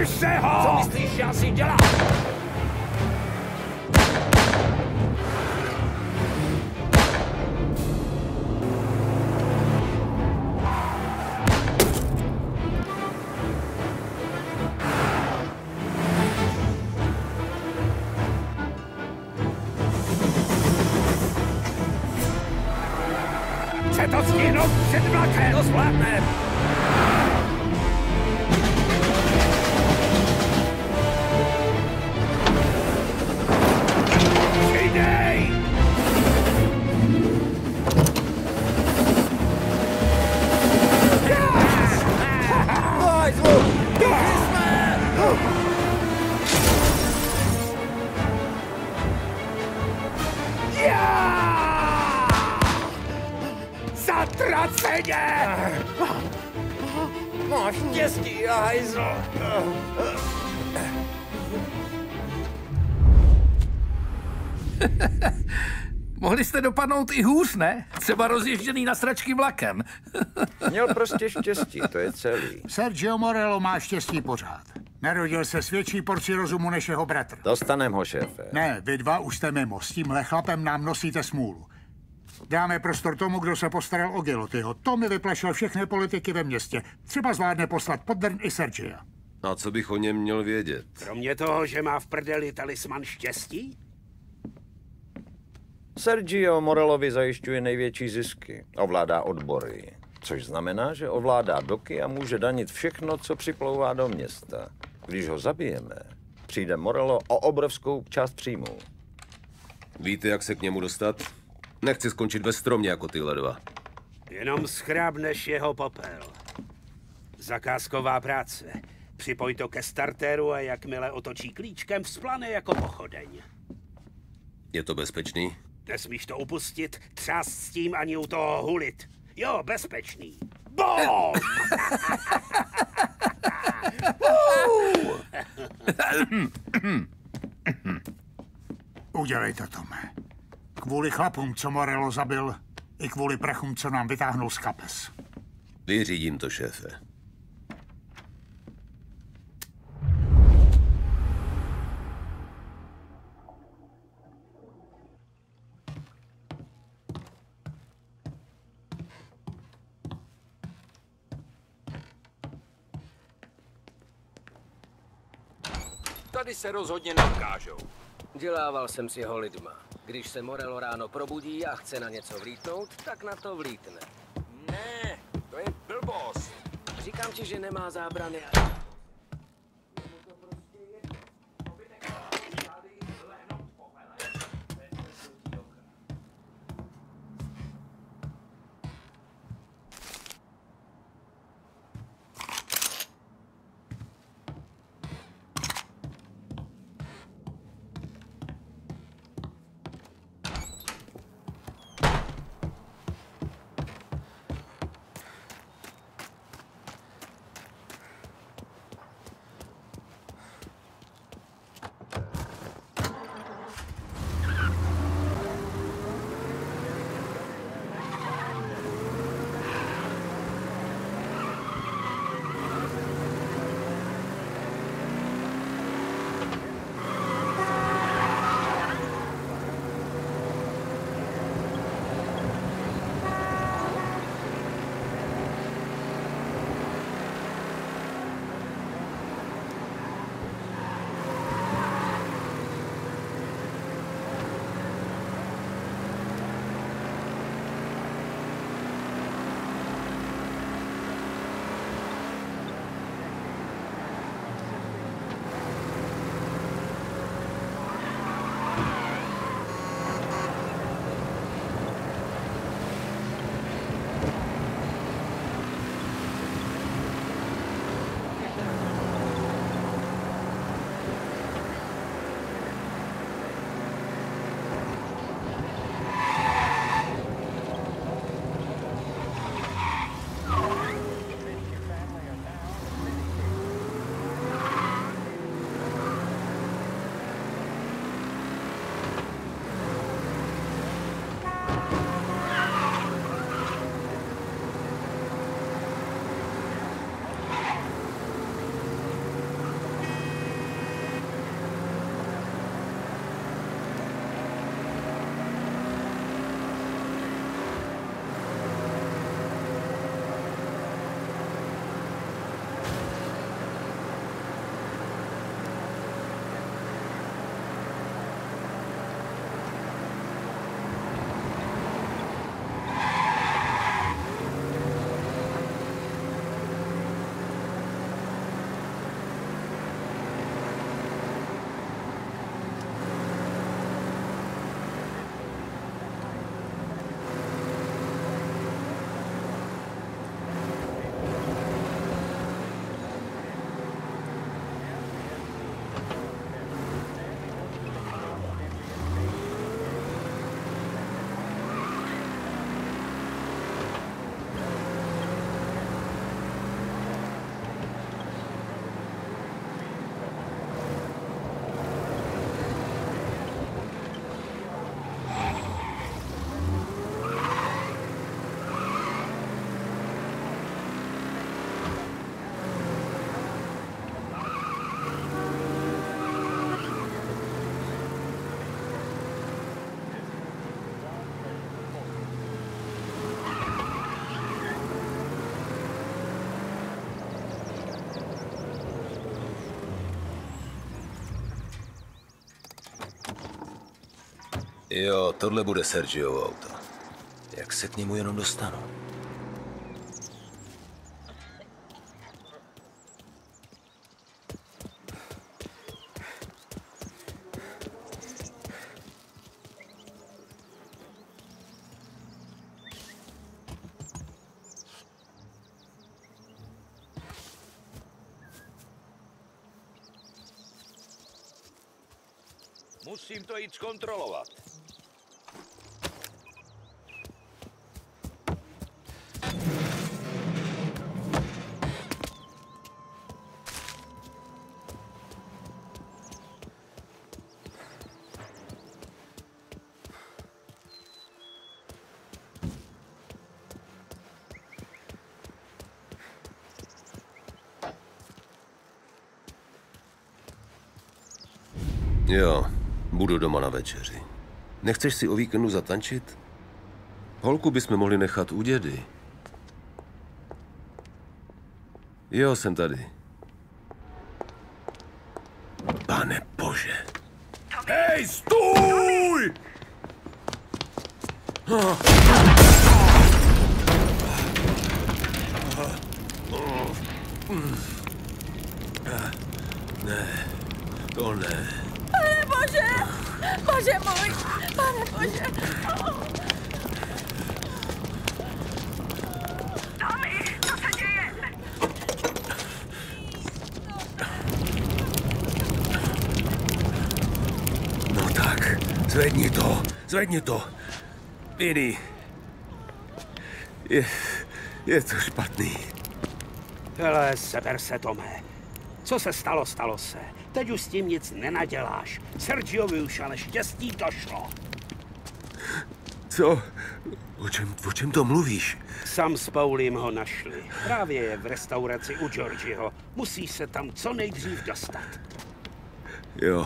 Drž se ho! Co myslíš, že asi dělá? Chce to stihnout před vlakem! To zvládne! Přidej! Zatraceně! Máš štěstí, hajzl! Mohli jste dopadnout i hůř, ne? Třeba rozježděný na sračky vlakem. Měl prostě štěstí, to je celý. Sergio Morello má štěstí pořád. Narodil se s větší porcí rozumu než jeho bratr. Dostanem ho, šéfe. Ne, vy dva už jste mimo. S tímhle chlapem nám nosíte smůlu. Dáme prostor tomu, kdo se postaral o Gilottyho. To mi vyplašil všechny politiky ve městě. Třeba zvládne poslat pod drn i Sergia. A co bych o něm měl vědět? Kromě toho, že má v prdeli talisman štěstí? Sergio Morellovi zajišťuje největší zisky. Ovládá odbory. Což znamená, že ovládá doky a může danit všechno, co připlouvá do města. Když ho zabijeme, přijde Morello o obrovskou část příjmů. Víte, jak se k němu dostat? Nechci skončit ve stromě jako tyhle dva. Jenom schrábneš jeho popel. Zakázková práce. Připoj to ke startéru a jakmile otočí klíčkem, vzplane jako pochodeň. Je to bezpečný? Nesmíš to upustit, třás s tím ani u toho hulit. Jo, bezpečný. Bom! Udělej to, Tome. Kvůli chlapům, co Morello zabil, i kvůli prachům, co nám vytáhnul z kapes. Vyřídím to, šéfe. Tady se rozhodně neukážou. Dělával jsem s jeho lidma. Když se Morello ráno probudí a chce na něco vlítnout, tak na to vlítne. Ne, to je blbost. Říkám ti, že nemá zábrany. Jo, tohle bude Sergiovo auto. Jak se k němu jenom dostanu? Musím to jít zkontrolovat. Jo, budu doma na večeři. Nechceš si o víkendu zatančit? Holku bychom mohli nechat u dědy. Jo, jsem tady. Pane bože. Hej, stůj! Ne, to ne. Pane Bože! Bože můj! Pane Bože! Tommy, co se děje? No tak, zvedni to. Vinny. Je to špatný. Hele, seber se, Tome. Co se stalo, stalo se. Teď už s tím nic nenaděláš. Sergiovi už ale štěstí došlo. Co? O čem to mluvíš? Sam s Paulím ho našli. Právě je v restauraci u Georgieho. Musí se tam co nejdřív dostat. Jo.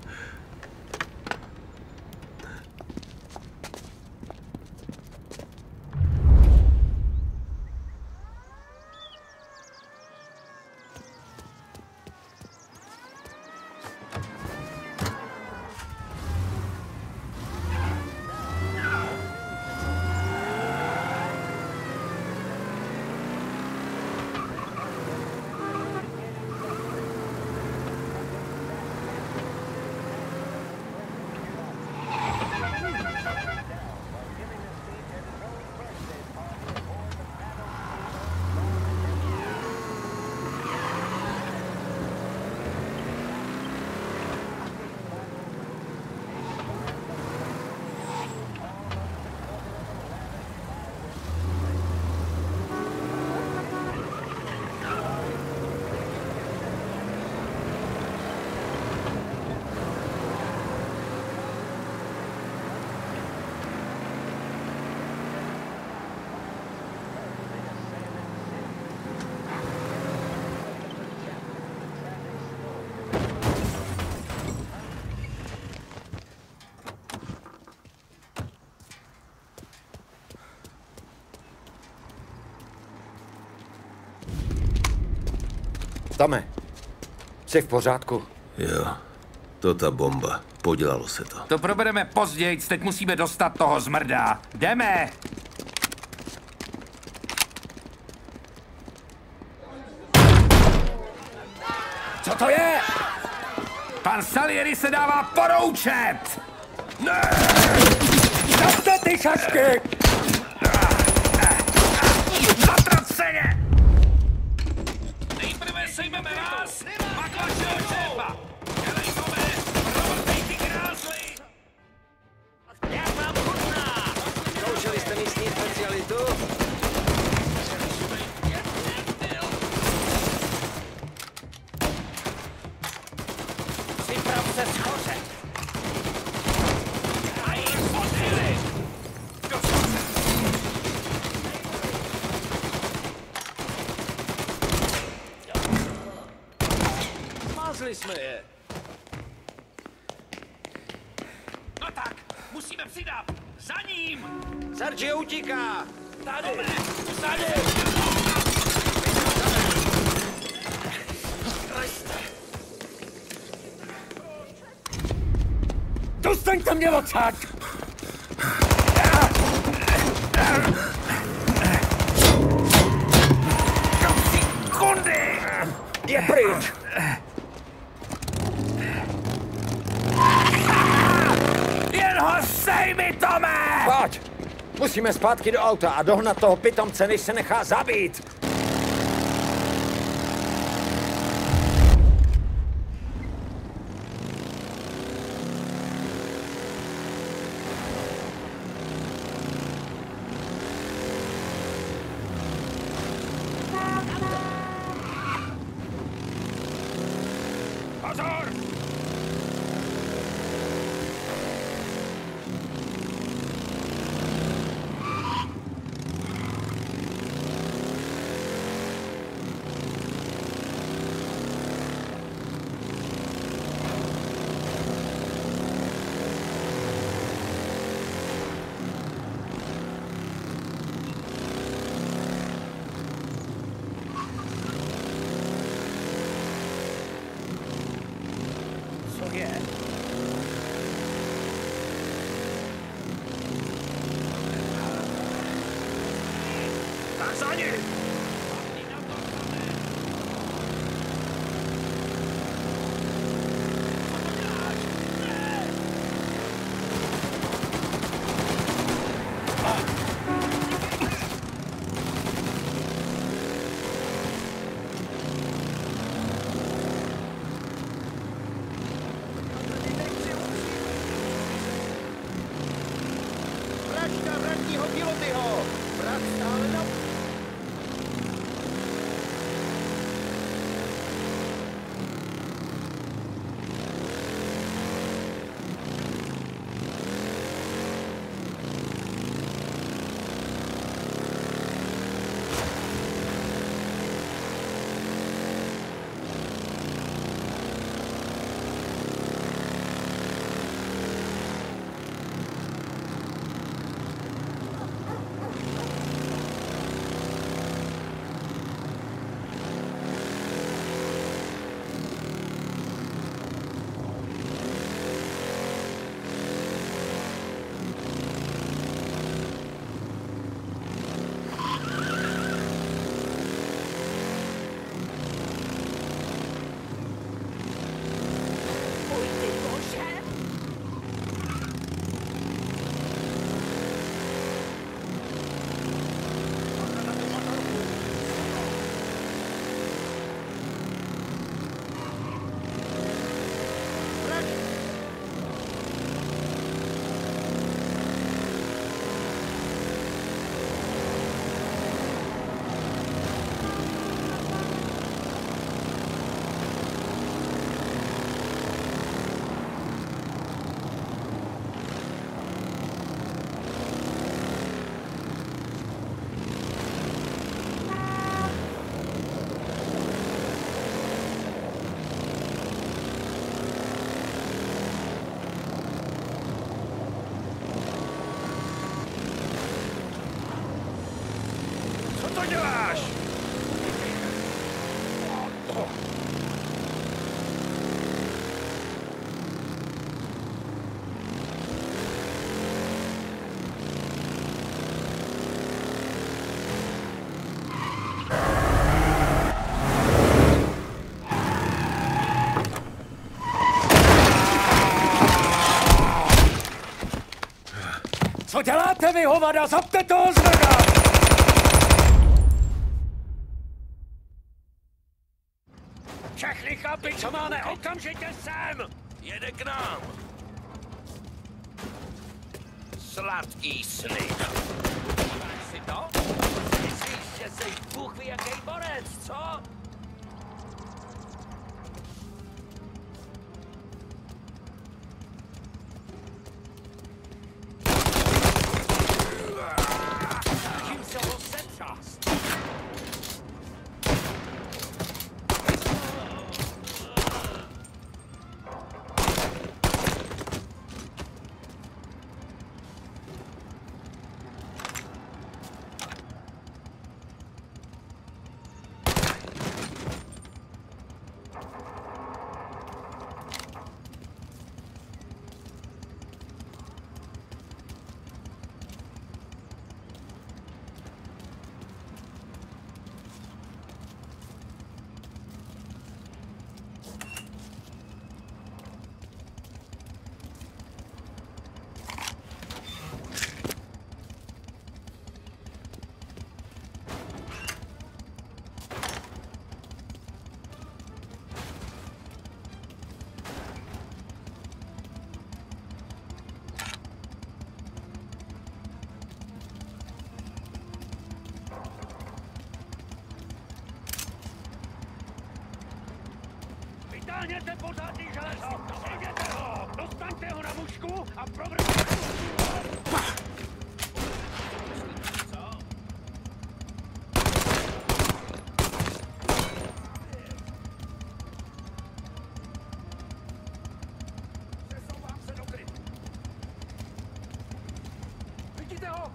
Tome, jsi v pořádku? Jo, to ta bomba. Podělalo se to. To probereme později, teď musíme dostat toho zmrda. Jdeme! Co to je? Pan Salieri se dává poroučet! Ne! Zavte ty šašky! Zatraceně! Nejprve sejmeme vás, pak vašeho šéfa! Dělej, Tome! Provrtej ty krásly! Jak vám chutná? Zkoušeli jste místní specialitu? Připrav se schořet! A jich podřili! Mázli jsme je. No tak, musíme přidat! Za ním! Sergio utíká! Tady! Tady! Dostaňte mě odsaď! Musíme zpátky do auta a dohnat toho pitomce, než se nechá zabít. Pozor! Co je? Tak za ním! Vražda vrátního pilotyho! Vrát stále na... Oj, ty bože! Co to děláš? Co děláte vy, hovada? Zapte toho zvrga! Všechny chlapi, co máme, okamžitě sem! Jede k nám! Sladký sny. Máš si to? Myslíš, že jsi bůh ví jaký borec, co? Snažím se ho setřást. Vytáhněte pořádný železo! Sejděte ho! Dostaňte ho na mužku a provrňte ho! Přesouvám se do krytu. Vidíte ho?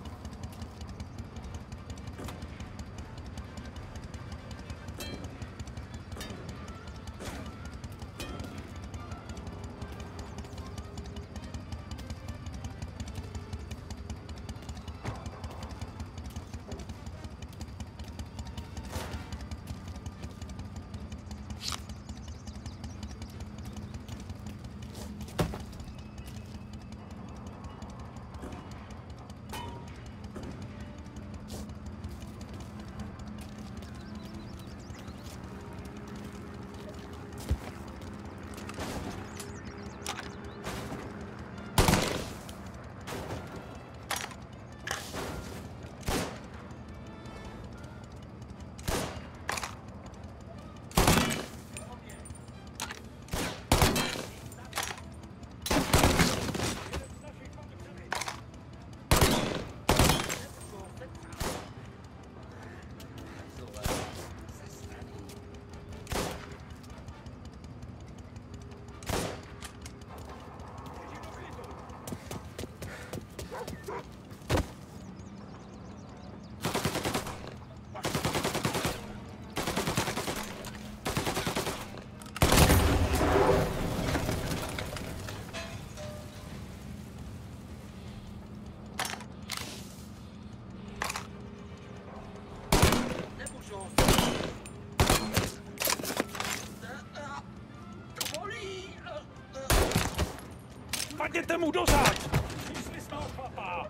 Padněte mu do záď! Přišli jsme ho chlapa!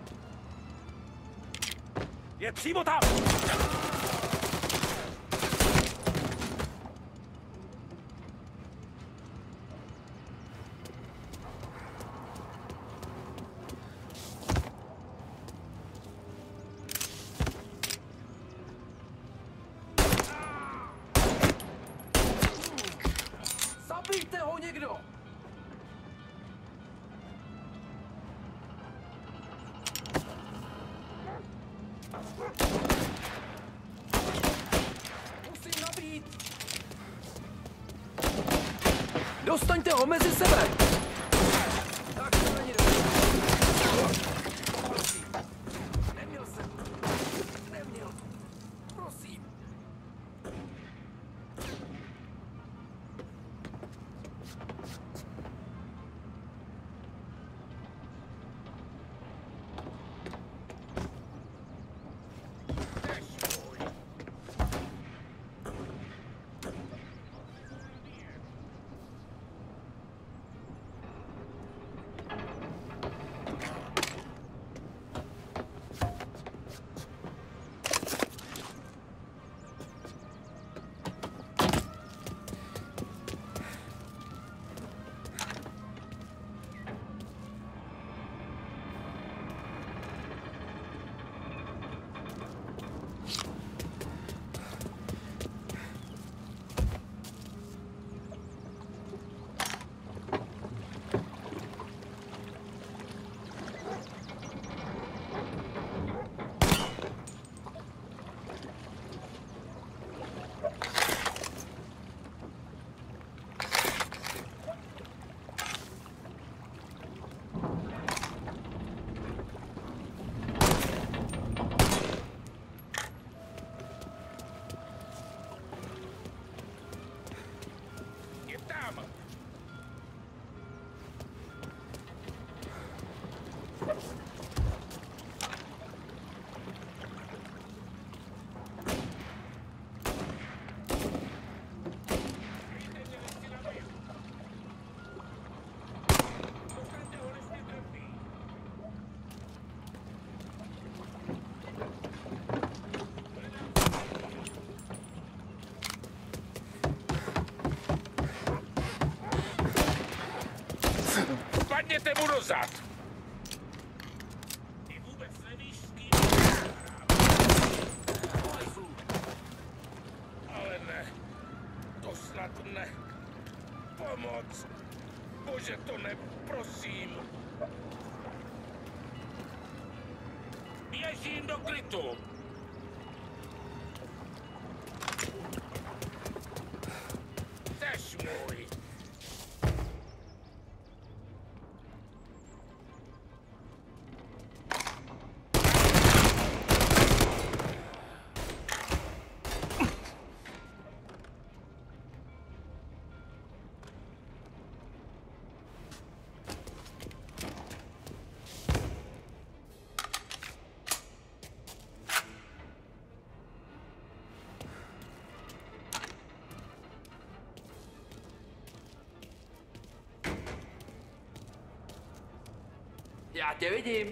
Je přímo tam! Zabijte ho někdo! Musím nabít! Dostaňte ho mezi sebe! Tak to není dobré. Prosím. Neměl jsem. Neměl. Prosím. Padněte mu do zad! Ty vůbec nevíš, s kým... Ale ne, to snad ne. Pomoc! Bože, to ne, prosím! Běžím do krytu! Seš můj! Já tě vidím.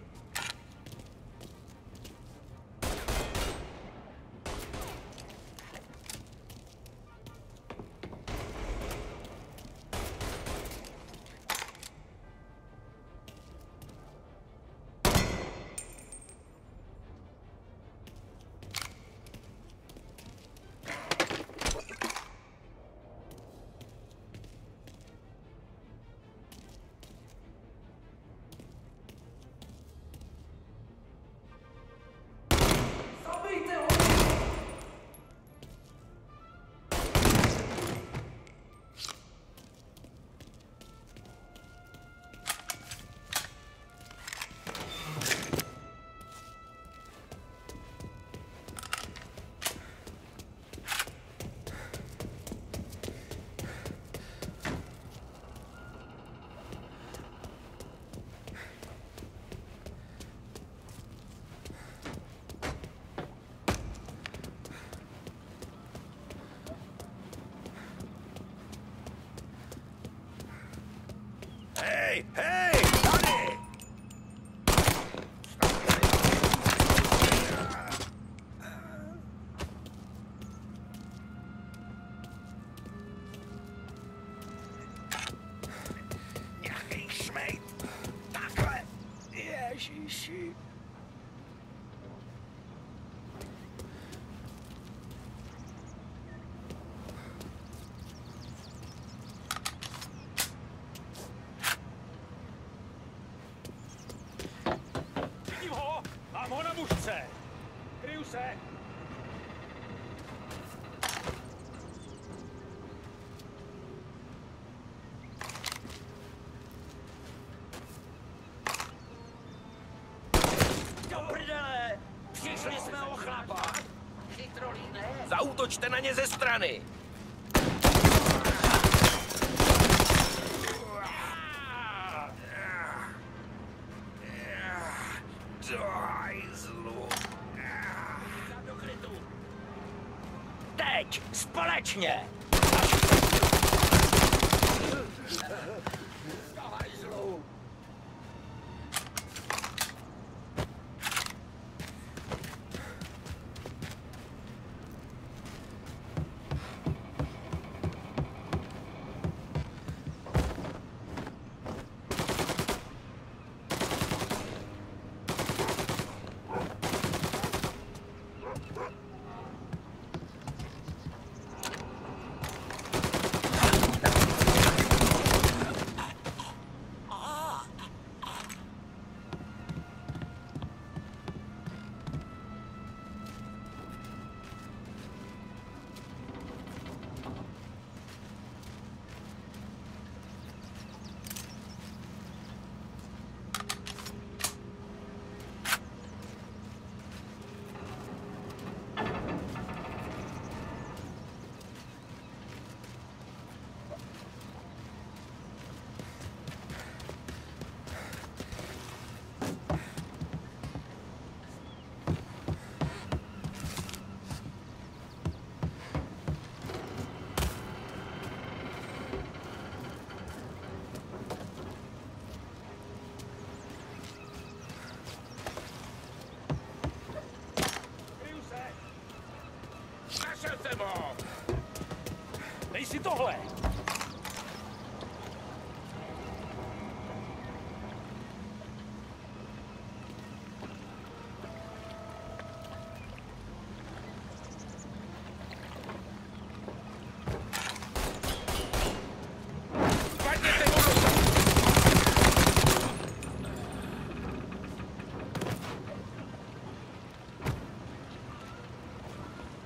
Hej, hej, tady! Nějaký šmejt. Takhle. Ježiši. Vidím ho! Mám ho na mužce! Kryju se! Do prdele! Přišli jsme o chlapa! Chytrolíne! Zaútočte na ně ze strany! Teď! Společně! Našel jsem ho! Dej si tohle!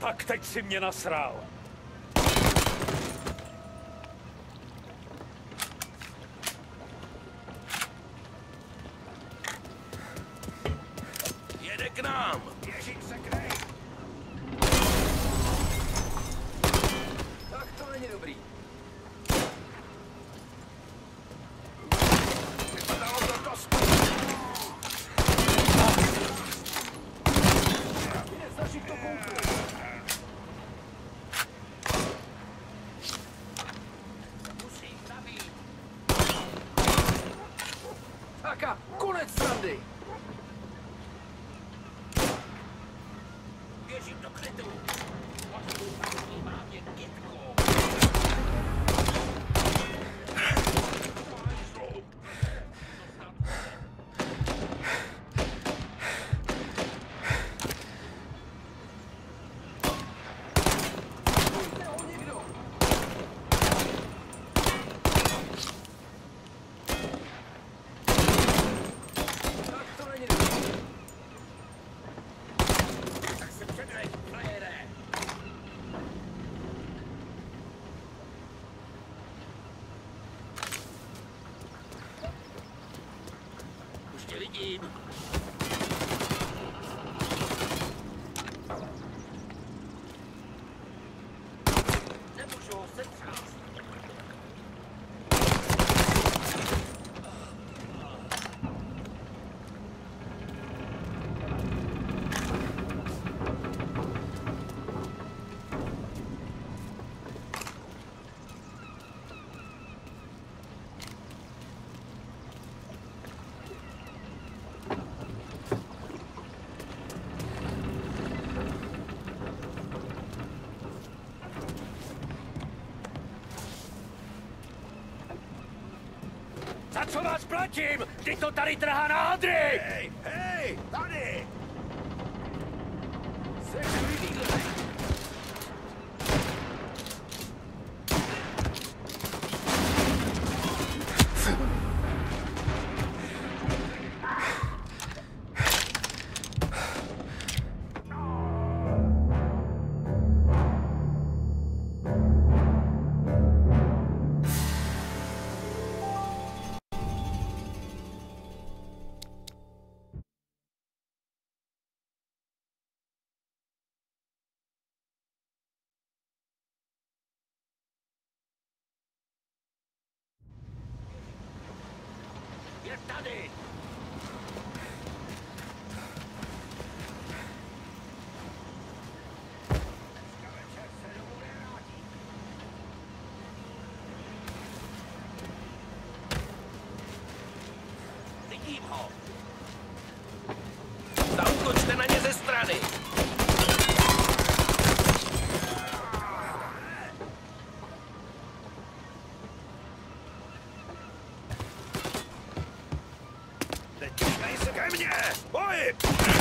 Tak teď si mě nasral. Jede k nám. Běžím se k nej. Tak to není dobrý. Vypadalo to dost. Musím zabít. Tak a konec srandy. Běžím do krytu. Má mě kytku. Tak to není dobrý. Tak se předrej, frajere. Už tě vidím. Nemůžu ho setřást. Za co vás platím? Ty to tady trhá na hadry! Hej, tady! Je tady! Vidím ho! Zaútočte na ně ze strany! Teď se ke mně! Boj!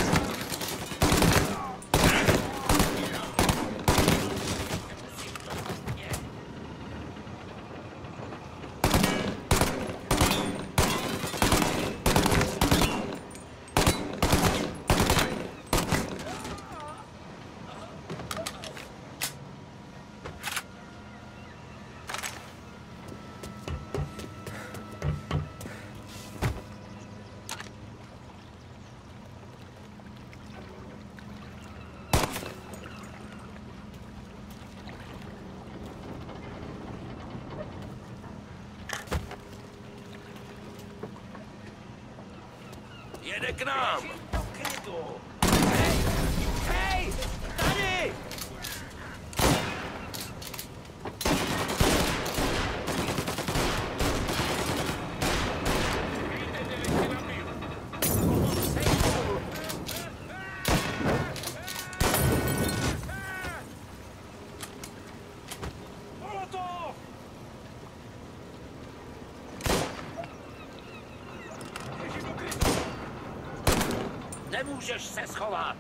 Jede k nám! Do krytu! Hej! Hej! Tady! Molotov! Nemůžeš se schovat!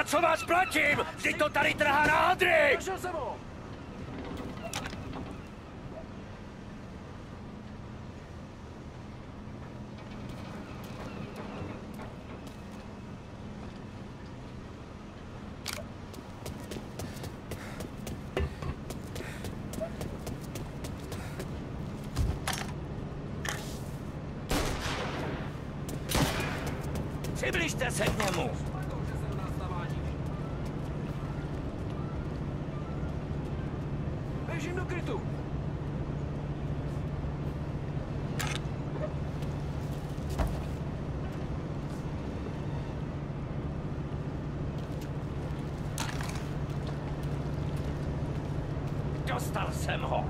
Co vás platím? Vždyť to tady trhá na hadry! Našel jsem ho! Přibližte se k němu! Běžím do krytu! Dostal jsem ho!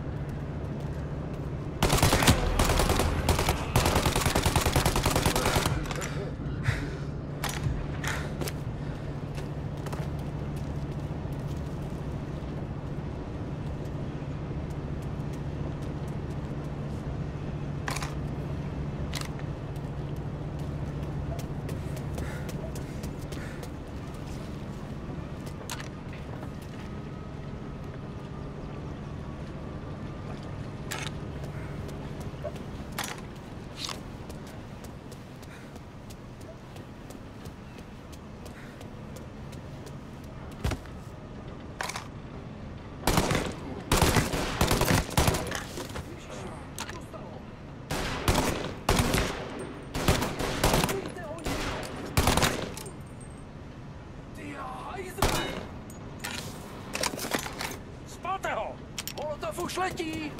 Spalte ho! Molotov už letí!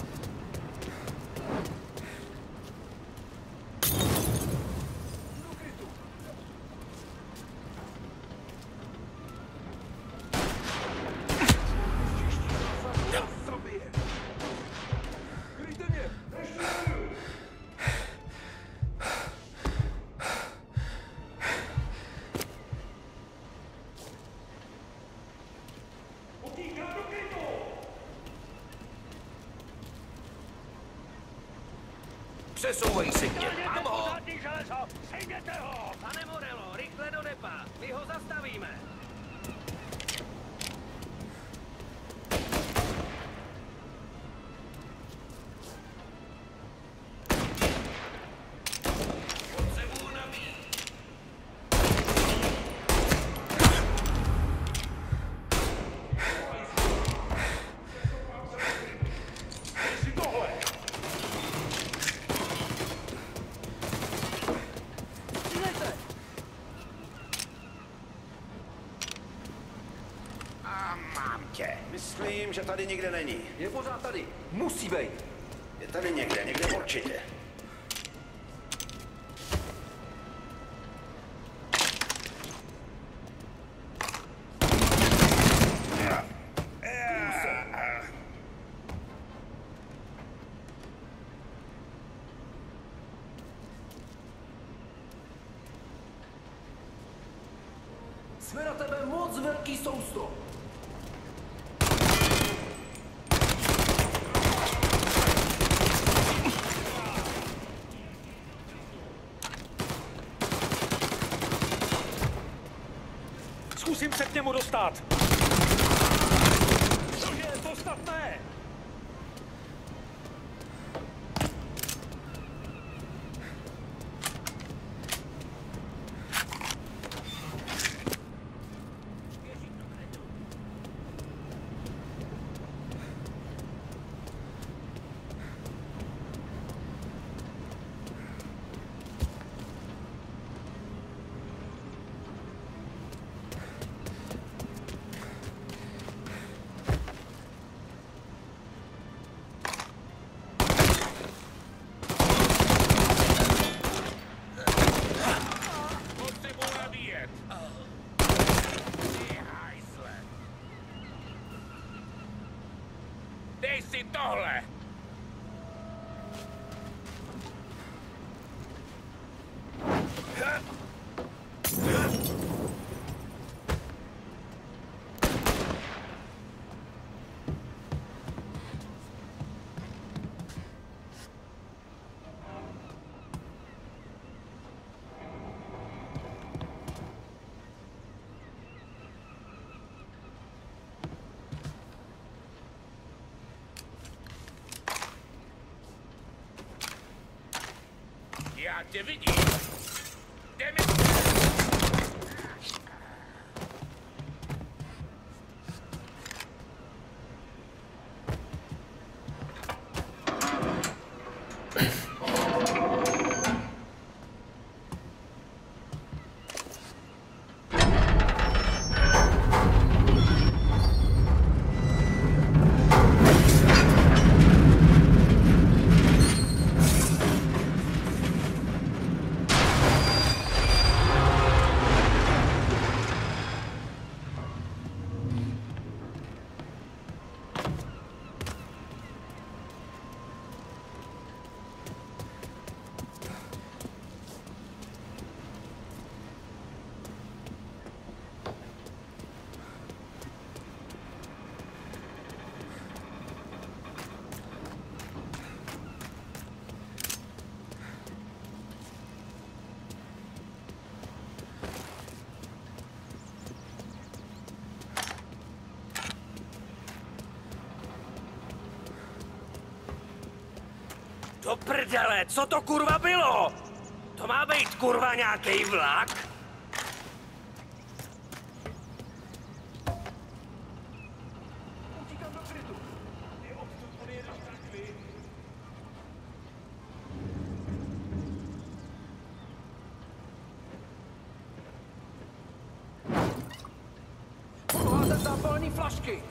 Přesouvají se k něm. Mám ho! Sejměte ho! Pane Morello, rychle do depa! My ho zastavíme! Potřebuju nabít! Myslím, že tady nikde není. Je pořád tady. Musí být. Je tady někde určitě. Jsme na tebe moc velký sousto. Zkusím se k němu dostat! Cože, dostatné! Dej si tohle! Já tě vidím. Jde mi... Do prdele, co to kurva bylo? To má být kurva nějaký vlak? Budu házet zápalný flašky.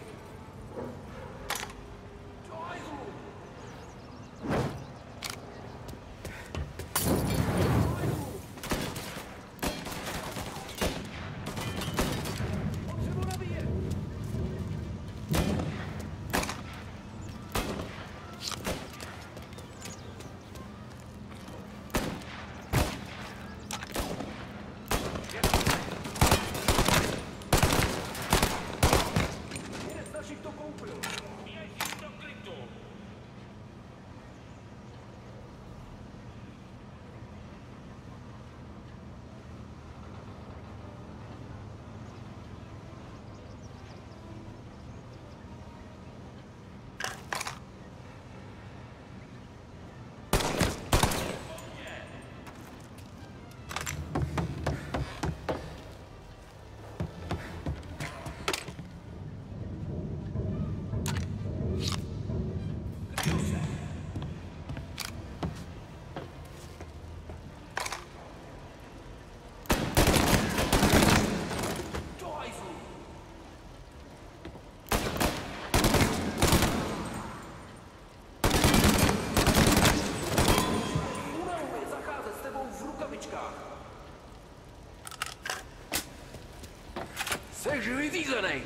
Seš vyřízenej.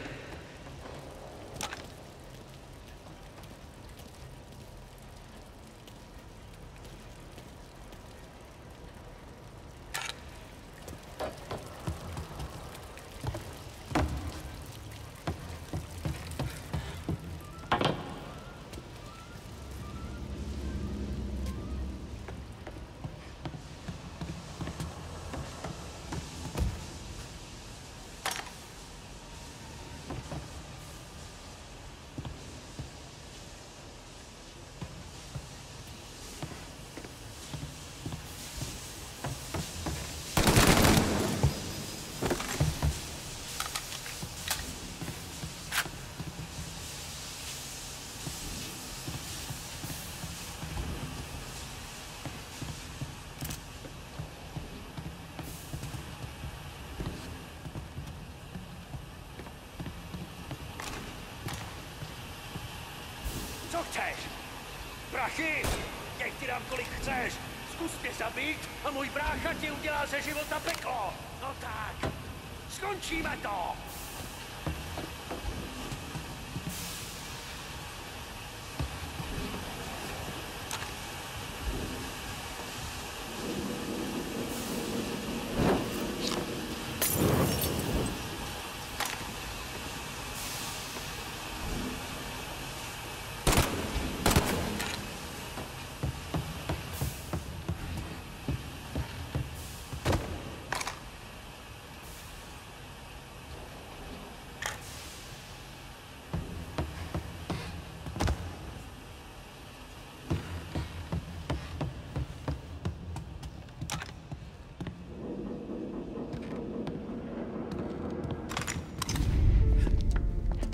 Co chceš? Prachy? Těch ti dám kolik chceš. Zkus mě zabít a můj brácha ti udělá ze života peklo. No tak, skončíme to.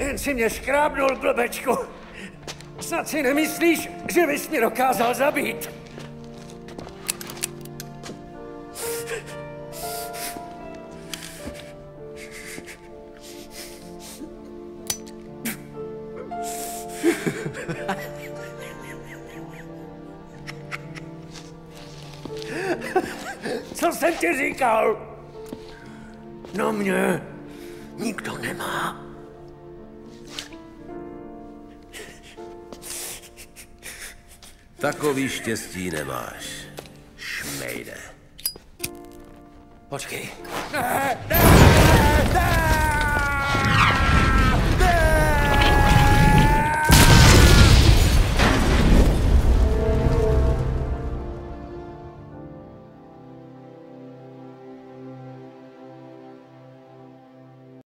Jen si mě škrábnul, blbečku. Snad si nemyslíš, že bys mě dokázal zabít? Co jsem ti říkal? No mě nikdo nemá. Takový štěstí nemáš, šmejde. Počkej. Ne!